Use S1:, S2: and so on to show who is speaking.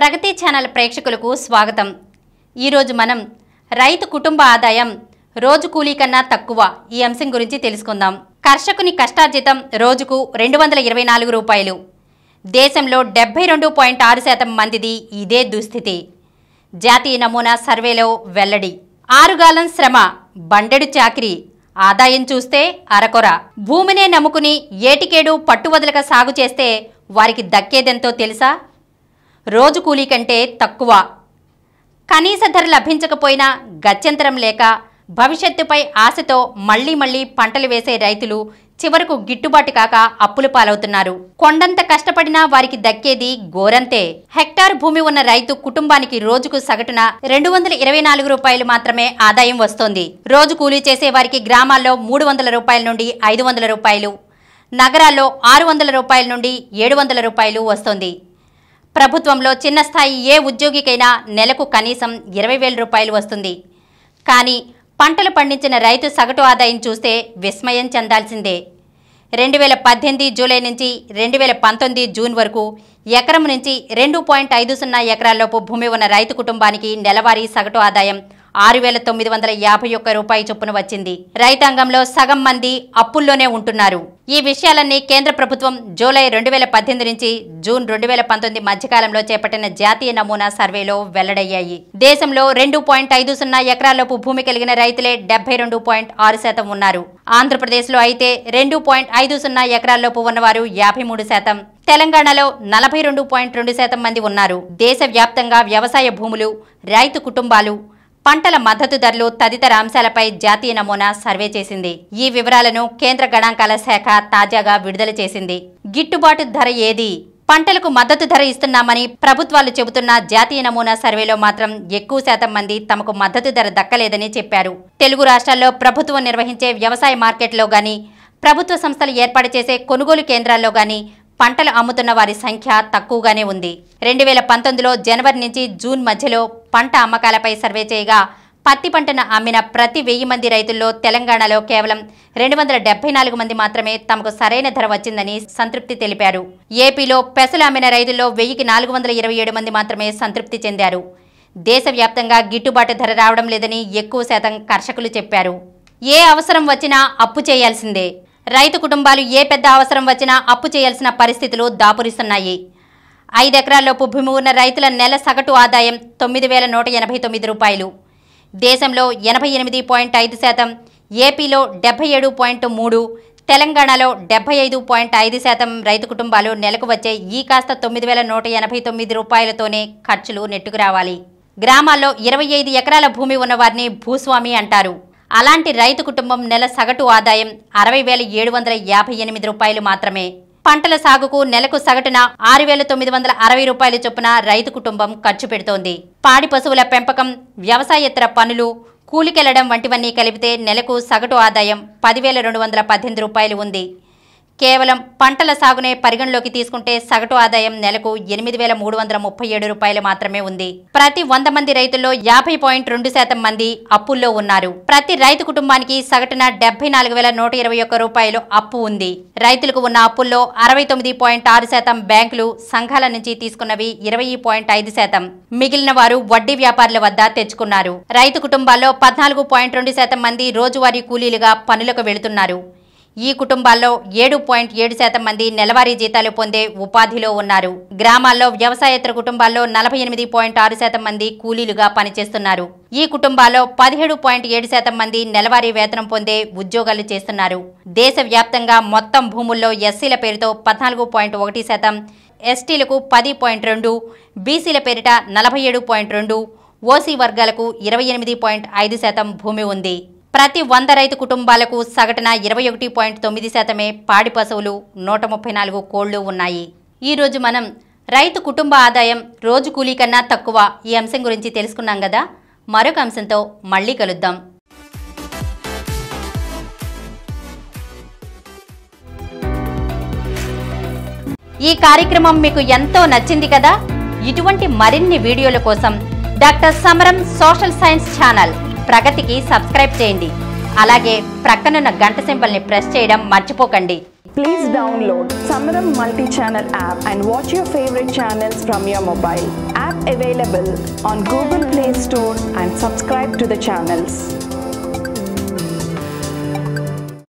S1: ప్రగతి channel ప్రేక్షకులకు స్వాగతం। ఈ రోజు మనం రైతు కుటుంబ ఆదాయం రోజు కూలీ కన్నా తక్కువ ఈ అంశం గురించి తెలుసుకుందాం। కర్షకుని కష్టార్జితం రోజుకు 224 రూపాయలు। దేశంలో 72.6% మందిది ఇదే దుస్థితి। జాతీయ నమూనా సర్వేలో వెల్లడి। 6 గాలం శ్రమ బండెడు చాకిరి ఆదాయం చూస్తే అరకొర। భూమినే నమ్ముకుని ఏటికేడు పట్టువదలక సాగు చేస్తే వారికి దక్కేదెంతో తెలుసా? రోజు కూలీ కంటే తక్కువ। కనీస ధర లభించకపోయినా గత్యంతరం లేక భవిష్యత్తుపై ఆశతో మళ్లీ పంటలు వేసే రైతులు చివరకు గిట్టుబాటు కాక అప్పుల పాలవుతున్నారు। కొండంత కష్టపడినా వారికి దక్కేది గోరంతే। హెక్టార్ భూమి ఉన్న రైతు కుటుంబానికి రోజుకు సగటున 224 రూపాయలు మాత్రమే ఆదాయం వస్తోంది। రోజు కూలీ చేసే వారికి గ్రామాల్లో 300 రూపాయల నుండి 500 రూపాయలు, నగరాల్లో 600 రూపాయల నుండి 700 రూపాయలు వస్తోంది। ప్రభుత్వంలో చిన్న స్థాయి ఏ ఉద్యోగికైనా నెలకు కనీసం 20,000 రూపాయలు వస్తుంది। కానీ పంటలు పండించిన రైతు సగటు ఆదాయం చూస్తే విస్మయం చెందాల్సిందే। 2018 జూలై నుంచి 2019 జూన్ వరకు ఎకరం నుంచి 2.50 ఎకరాల్లోపు భూమి ఉన్న రైతు కుటుంబానికి నెలవారీ సగటు ఆదాయం 6,951 రూపాయల చొప్పున వచ్చింది। రైతాంగంలో సగం మంది అప్పుల్లోనే ఉంటున్నారు। ఈ విషయాలన్నీ కేంద్ర ప్రభుత్వం జూలై 2018 నుంచి జూన్ 2019 మధ్యకాలంలో చేపట్టిన జాతీయ నమూనా సర్వేలో వెల్లడయ్యాయి। దేశంలో 2.50 ఎకరాల్లోపు భూమి కలిగిన రైతులే 72.6% ఉన్నారు। ఆంధ్రప్రదేశ్లో అయితే 2.50 ఎకరాల్లోపు ఉన్నవారు 53%, తెలంగాణలో 42.2% మంది ఉన్నారు। దేశవ్యాప్తంగా వ్యవసాయ భూములు, రైతు కుటుంబాలు, పంటల మద్దతు ధరలు తదితర అంశాలపై జాతీయ నమూనా సర్వే చేసింది। ఈ వివరాలను కేంద్ర గణాంకాల శాఖ తాజాగా విడుదల చేసింది। గిట్టుబాటు ధర ఏది? పంటలకు మద్దతు ధర ఇస్తున్నామని ప్రభుత్వాలు చెబుతున్న జాతీయ నమూనా సర్వేలో మాత్రం ఎక్కువ శాతం మంది తమకు మద్దతు ధర దక్కలేదని చెప్పారు। తెలుగు రాష్ట్రాల్లో ప్రభుత్వం నిర్వహించే వ్యవసాయ మార్కెట్లో గాని, ప్రభుత్వ సంస్థలు ఏర్పాటు చేసే కొనుగోలు కేంద్రాల్లో గాని పంటలు అమ్ముతున్న వారి సంఖ్య తక్కువగానే ఉంది। 2019లో జనవరి నుంచి జూన్ మధ్యలో పంట అమ్మకాలపై సర్వే చేయగా పత్తి పంటను అమ్మిన ప్రతి 1000 మంది రైతుల్లో తెలంగాణలో కేవలం 274 మంది మాత్రమే తమకు సరైన ధర వచ్చిందని సంతృప్తి తెలిపారు। ఏపీలో పెసలు అమ్మిన రైతుల్లో 1427 మంది మాత్రమే సంతృప్తి చెందారు। దేశవ్యాప్తంగా గిట్టుబాటు ధర రావడం లేదని ఎక్కువ శాతం కర్షకులు చెప్పారు। ఏ అవసరం వచ్చినా అప్పు చేయాల్సిందే। రైతు కుటుంబాలు ఏ పెద్ద అవసరం వచ్చినా అప్పు చేయాల్సిన పరిస్థితులు దాపురిస్తున్నాయి। 5 ఎకరాల్లోపు భూమి ఉన్న రైతుల నెల సగటు ఆదాయం 9,189 రూపాయలు। దేశంలో 88.5%, ఏపీలో 77.3%, తెలంగాణలో 75.5% రైతు కుటుంబాలు నెలకు వచ్చే ఈ కాస్త 9,189 రూపాయలతోనే ఖర్చులు నెట్టుకు రావాలి। గ్రామాల్లో 25 ఎకరాల భూమి ఉన్నవారిని భూస్వామి అంటారు। అలాంటి రైతు కుటుంబం నెల సగటు ఆదాయం 60,758 రూపాయలు మాత్రమే। పంటల సాగుకు నెలకు సగటున 6,960 రూపాయల చొప్పున రైతు కుటుంబం ఖర్చు పెడుతోంది। పాడి పశువుల పెంపకం, వ్యవసాయేతర పనులు, కూలికెళ్లడం వంటివన్నీ కలిపితే నెలకు సగటు ఆదాయం 10,218 రూపాయలు ఉంది। కేవలం పంటల సాగునే పరిగణలోకి తీసుకుంటే సగటు ఆదాయం నెలకు 8,337 రూపాయలు మాత్రమే ఉంది। ప్రతి 100 మంది రైతుల్లో 50.2% మంది అప్పుల్లో ఉన్నారు। ప్రతి రైతు కుటుంబానికి సగటున 74,121 రూపాయలు అప్పు ఉంది। రైతులకు ఉన్న అప్పుల్లో 69.6% బ్యాంకులు, సంఘాల నుంచి తీసుకున్నవి 20.5%, మిగిలిన వారు వడ్డీ వ్యాపారుల వద్ద తెచ్చుకున్నారు। రైతు కుటుంబాల్లో 14.2% మంది రోజువారీ కూలీలుగా పనులకు వెళుతున్నారు। ఈ కుటుంబాల్లో 7.7% మంది నెలవారీ జీతాలు పొందే ఉపాధిలో ఉన్నారు। గ్రామాల్లో వ్యవసాయేతర కుటుంబాల్లో 48.6% మంది కూలీలుగా పనిచేస్తున్నారు। ఈ కుటుంబాల్లో 17.7% మంది నెలవారీ వేతనం పొందే ఉద్యోగాలు చేస్తున్నారు। దేశవ్యాప్తంగా మొత్తం భూముల్లో ఎస్సీల పేరుతో 14.1%, ఎస్టీలకు 10.2%, బీసీల పేరిట 47.2%, ఓసీ వర్గాలకు 28.5% భూమి ఉంది। ప్రతి 100 రైతు కుటుంబాలకు సగటున 21.9% పాడి పశువులు, 134 కోళ్లు ఉన్నాయి। ఈరోజు మనం రైతు కుటుంబ ఆదాయం రోజు కూలీ కన్నా తక్కువ ఈ అంశం గురించి తెలుసుకున్నాం కదా। మరొక అంశంతో మళ్ళీ కలుద్దాం। ఈ కార్యక్రమం మీకు ఎంతో నచ్చింది కదా। ఇటువంటి మరిన్ని వీడియోల కోసం doctor Samaram social science channel ప్రగతికి సబ్స్క్రైబ్ చేయండి। అలాగే ప్రక్కనున్న గంట సింబల్ ని ప్రెస్ చేయడం మర్చిపోకండి।
S2: Please download Samaram multi-channel app and watch your favorite channels from your mobile. App available on Google Play Store and subscribe to the channels.